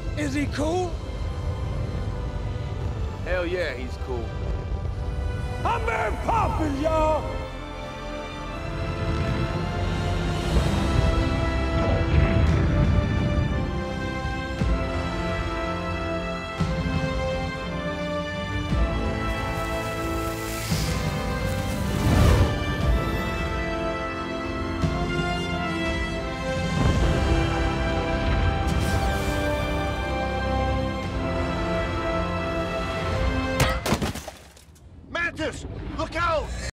Is he cool? Hell yeah, he's cool. I'm Mary Poppins, y'all!